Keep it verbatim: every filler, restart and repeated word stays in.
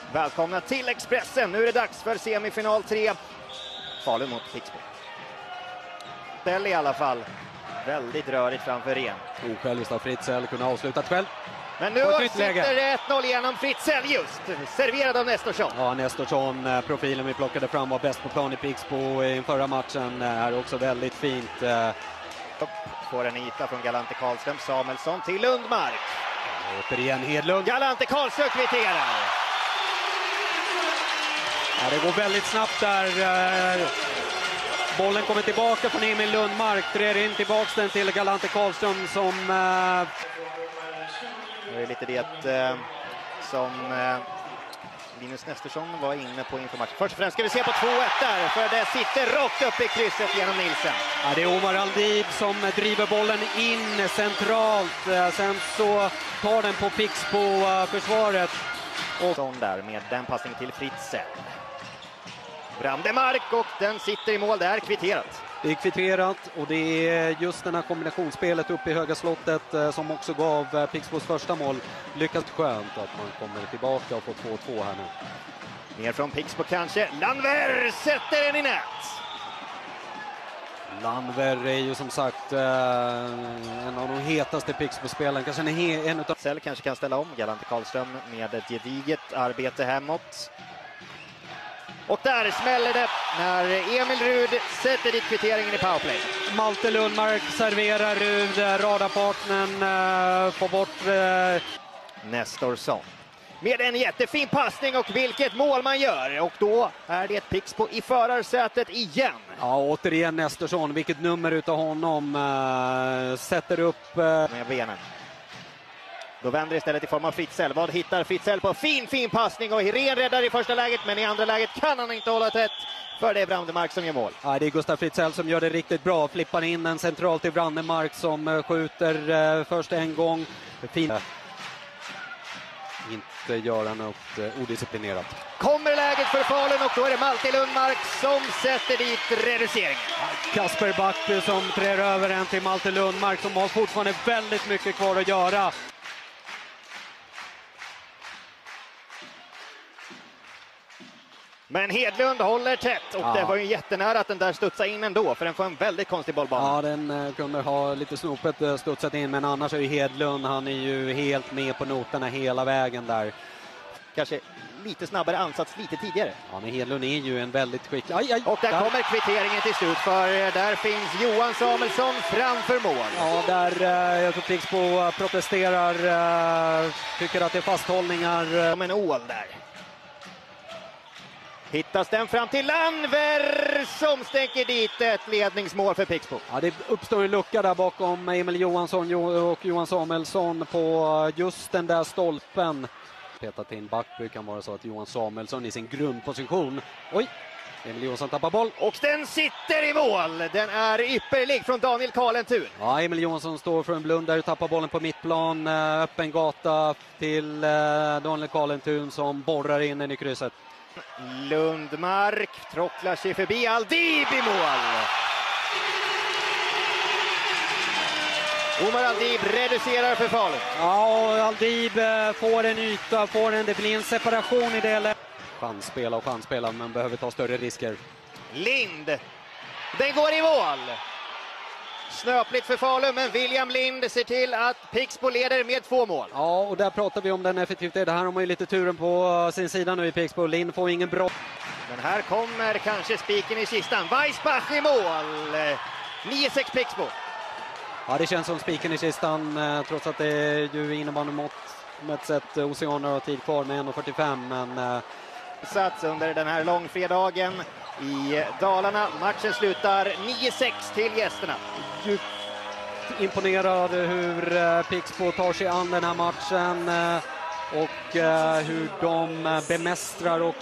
Välkomna till Expressen. Nu är det dags för semifinal tre. Falun mot Pixbo. Ställ i alla fall. Väldigt rörigt framför Ren. Osjälviskt av Fritzell kunde avsluta själv. Men nu sitter det ett noll genom Fritzell just. Serverad av Nestorsson. Ja, Nestorsson, profilen vi plockade fram, var bäst på plan i Pixbo i förra matchen. Är också väldigt fint. Får en yta från Galante Karlström. Samuelsson till Lundmark. Återigen Hedlund. Galante Karlström kvitterar. Ja, det går väldigt snabbt där. Bollen kommer tillbaka från Emil Lundmark. Trär in tillbaks den till Galante Karlström som... Det är lite det eh, som eh, Linus Nestorsson var inne på inför matchen. Först och främst ska vi se på två ett där, för det sitter rakt upp i krysset genom Nilsen. Ja, det är Omar Aldib som driver bollen in centralt. Sen så tar den på Pixbo-försvaret. Och sån där med den passningen till Fritzell. Brandemark, och den sitter i mål där, kvitterat. Det är kvitterat, och det är just den här kombinationsspelet uppe i höga slottet eh, som också gav eh, Pixbos första mål. Lyckas skönt att man kommer tillbaka och får två två här nu. Mer från Pixbo kanske. Landver sätter den i nät. Landver är ju som sagt eh, en av de hetaste Pixbo-spelarna. Kanske en, he- en utav... Sell kanske kan ställa om Galante Karlström med ett gediget arbete hemåt. Och där smäller det när Emil Rud sätter dit kvitteringen i powerplay. Malte Lundmark serverar Rud, radarpartnern uh, får bort... Uh... Nestorsson med en jättefin passning, och vilket mål man gör. Och då är det Pixbo i förarsätet igen. Ja, återigen Nestorsson. Vilket nummer utav honom. Uh, sätter upp... Uh... Med benen. Då vänder istället i form av Fritzell. Vad hittar Fritzell på? Fin, fin passning, och Ren räddar i första läget, men i andra läget kan han inte hålla tätt, för det är Brandemark som gör mål. Ja, det är Gustav Fritzell som gör det riktigt bra. Flippar in den centralt till Brandemark som skjuter uh, först en gång. Fin. Inte göra något uh, odisciplinerat. Kommer läget för Falun, och då är det Malte Lundmark som sätter dit reduceringen. Kasper Backby som trär över en till Malte Lundmark som har fortfarande väldigt mycket kvar att göra. Men Hedlund håller tätt, och ja. Det var ju jättenära att den där studsade in ändå, för den får en väldigt konstig bollbana. Ja, den uh, kunde ha lite snopet uh, studsat in, men annars är ju Hedlund, han är ju helt med på noterna hela vägen där. Kanske lite snabbare ansats lite tidigare. Ja, men Hedlund är ju en väldigt skicklig... Aj, aj, och där, där kommer kvitteringen till slut, för där finns Johan Samuelsson framför mål. Ja, där uh, jag tror Pixbo protesterar, uh, tycker att det är fasthållningar. Uh. Som en ål där. Hittas den fram till Landver som stänker dit ett ledningsmål för Pixbo. Ja, det uppstår en lucka där bakom Emil Johansson och Johan Samuelsson på just den där stolpen. Petat in Backby, kan vara så att Johan Samuelsson i sin grundposition. Oj, Emil Johansson tappar boll. Och den sitter i mål. Den är ypperlig från Daniel Karlentun. Ja, Emil Johansson står för en blund där och tappar bollen på mittplan. Öppen gata till Daniel Karlentun som borrar in den i krysset. Lundmark trocklar sig förbi Aldib i mål. Omar Aldib reducerar för Falun. Ja, Aldib får en yta, får en, det blir en separation i det. Chansspela och chansspela, men behöver ta större risker. Lind, den går i mål. Snöpligt för Falun, men William Lind ser till att Pixbo leder med två mål. Ja, och där pratar vi om den effektivitet. Det här har man ju lite turen på sin sida nu i Pixbo. Lind får ingen bra. Men här kommer kanske spiken i kistan. Weissbach i mål. nio sex Pixbo. Ja, det känns som spiken i kistan, trots att det är ju innebandy mått med ett sätt oceaner och tid kvar med en fyrtiofem, men... Sats under den här långfredagen i Dalarna. Matchen slutar nio sex till gästerna. Djupt imponerad hur Pixbo tar sig an den här matchen och hur de bemästrar och